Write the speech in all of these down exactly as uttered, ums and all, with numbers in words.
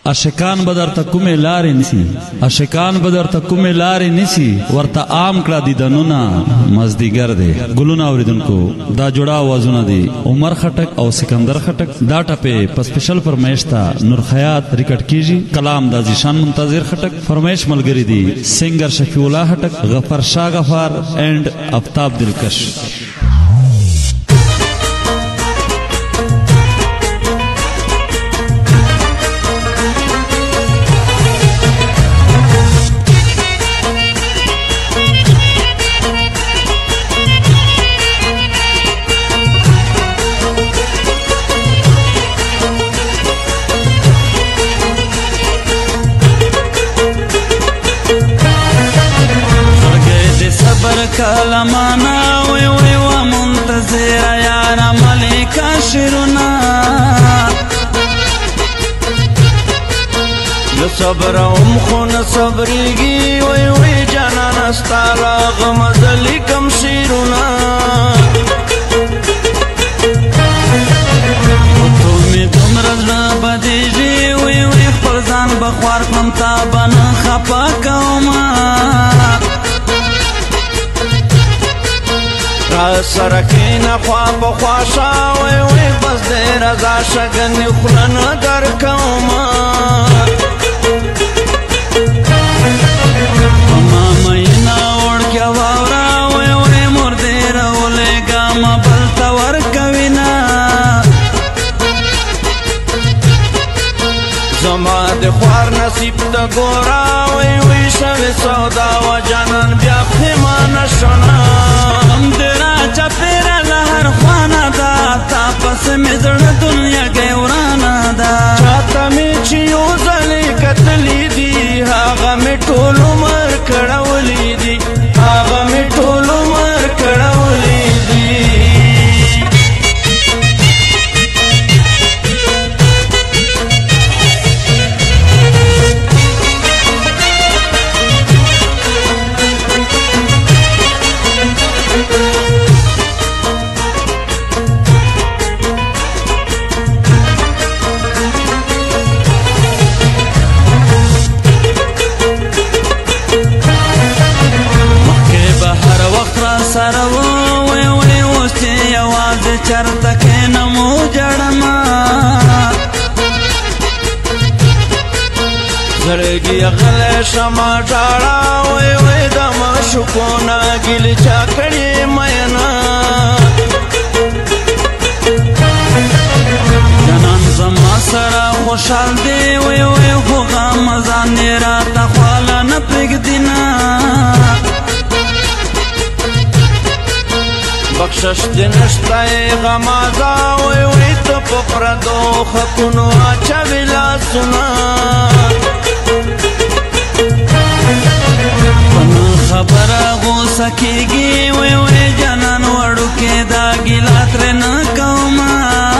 اشکان بدر تکومه لارې نسی اشکان بدر تکومه لارې نسی ورته عام کړه دي دنونا مزدیګر دی ګلونه اوریدونکو دا جوړا आवाजونه دي عمر خټک او سکندر خټک دا ټپه په سپیشل فرمایش تا نور حیات ریکارډ کیږي کلام د ذیشان منتظر خټک فرمایش ملګری دي سنگر شفیع الله خټک غفر شاه غفار اینڈ افتاب دلکش کلمانا وی وی و منتظر یارا ملکا شرونا لصبر ام خون صبریگی وی وی جانان استالا غمزلی کم شیرونا تو می دم رزنا بدیجی وی وی خلزان بخوار کم تابن خپا کوما سرکینا خواب خواشا وی وی بس دیر ازا شگنی خلن در کوما اما مینا اوڑکیا واورا وی وی مردیر اولیگا مبلتا ورکوینا زما د خوار نصیب تا گورا وی وی شوی سودا و جانان بیا پیمان شنا چپیرا لہر خوانا دا تا پس مزر دنیا گئی ورانا دا چاہتا میں چیو زلی کتلی دی آغا میں ٹولو مر کڑولی دی آغا میں ٹولو مر کڑولی دی چرتا کے نمو جڑما زرگی اغل شما جاڑا وی وی دما شکونا گل چاکڑی مینا جنان زما سرا خوشحال دی وی وی خوغا مزان نیرا تخوالا نپرگ دینا بخشش دنشتای غمازا وی وی تو پپردو خکونو آچا ویلا سنا پن خبر غوصا کیگی وی وی جانان وڑو کے دا گلات رنا کوما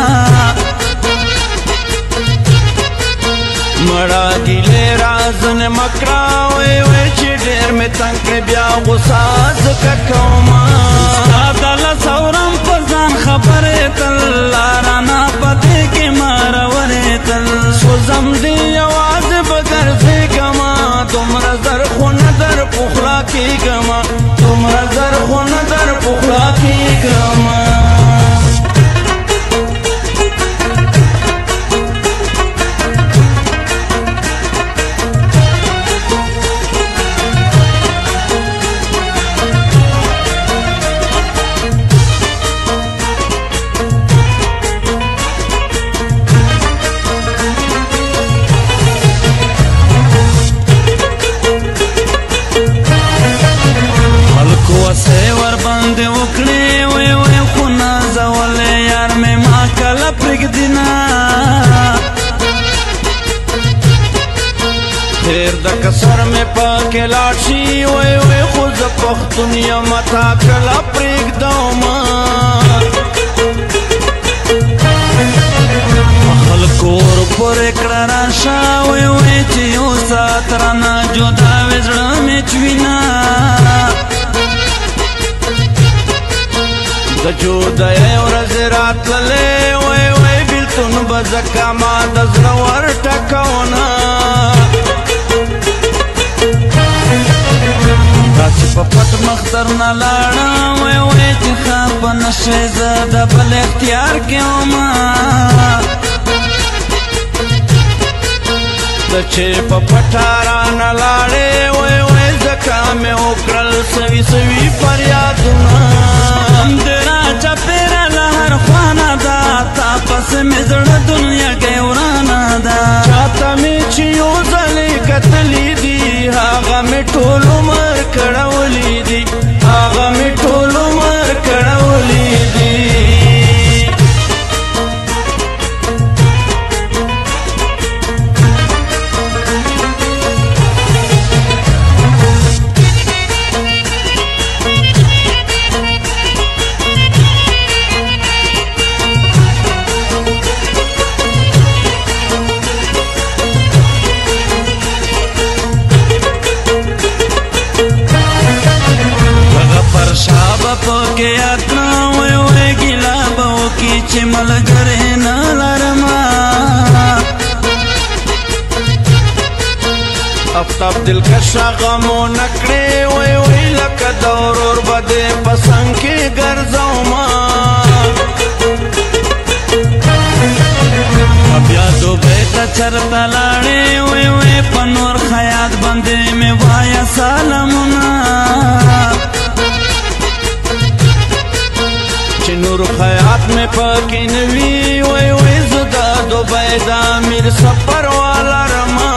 مڑا گلے رازن مکرا وی وی چی دیر میں تنکر بیا غصا زکا کوما دالا سورم پرزان خبر تل لارانا پتے کے مارور تل سوزم دی آواز بگر سے گما تمرا زر خون در پخلا کی گما تمرا زر خون در پخلا کی گما سر میں پاکے لاشی وی وی خوز پختنیا متا کلا پریگ دوما خلکور پر اکڑا راشا وی وی چیو ساترانا جدا وزڑا میں چوینا دا جودا ورز رات للے وی وی بیلتون بزکا ما دزر ورٹکونا شوی زه د بل اختیار کې ومه ته چې په پټه رانه لاړې وی وی ځکه مې وکړل سوي سوي فریادونه د را چاپېره له هر خوا نه ده تا پسې مې زړه دنیا کې ورانه ده چاته مې چې یو ځلې کتلي دي هغه مې ټول عمر کړولي دي هغه مې ټول عمر کړولي دي پکې اتنا وی وی ګیلا به وکړي چې ملګری نه لرمه افتاب دلکشه غمونه کړې وی وی لکه د ورور به دې په څنګ کې ګرځومه بیا دوبۍ ته چرته لاړې وی وی په نور خیاط باندې مې وایه سلامونه چې نور خیاط مې پکې نه وي وی وی زه د دوبۍ د امیر سفر والا رما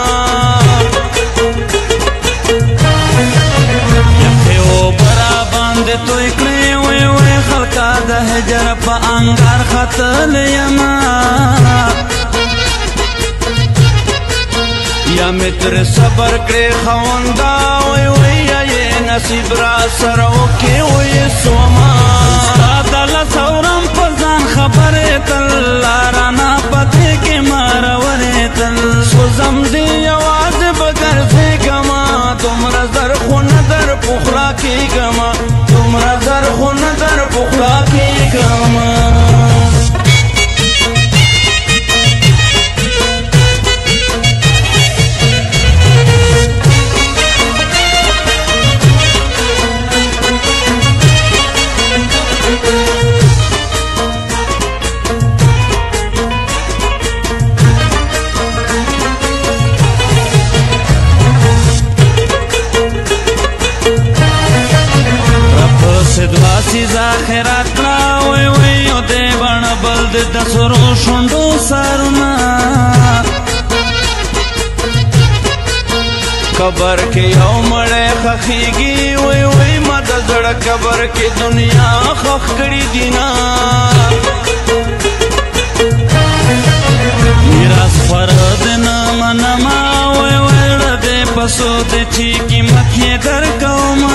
یخې اوبه را باندې توی کړې وی وی خلکه د هجر په انګار ختلی یمه یا مې ترې صبر کړې خونده وی وی یا یې نصیب را سره وکړې وی سوما سورم په ځان خبرې تل لارانه پدې کې مارورې تل سوزم دې یوازې به ګرځېږمه دومره زر خو نه در پخلا کېږمه دومره زر خو نه در پخلا کېږمه خیرات کړه وی وی او دې بڼه بل د سرو شونډو سرونه قبر کې یو مړی ښخېږي وی وی ما د زړه قبر کې دنیا ښخ کړي دي نه میراث فرد نه منمه وی وی ړدې په سود چې قیمت یې درکومه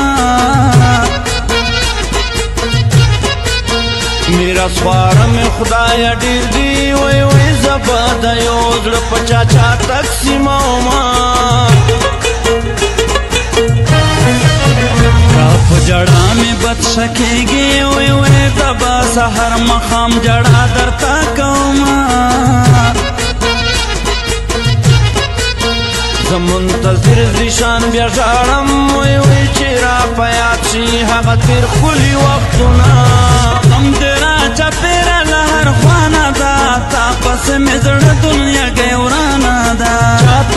میراث خواره مې خدایه ډېر دي وی وی زه به د یو زړه په چاچا تقسیمومه که په ژړا مې بد شکېږي وی وی ته به سهر ماښام ژړا درته کومه زه منتظر ذیشان بیا ژاړم وی وی چې را په یاد شي هغه تېر ښکلي وختونه غم دې را چاپېره له هر خوا نه ده تا پسې مې زړه دنیا کې ورانه ده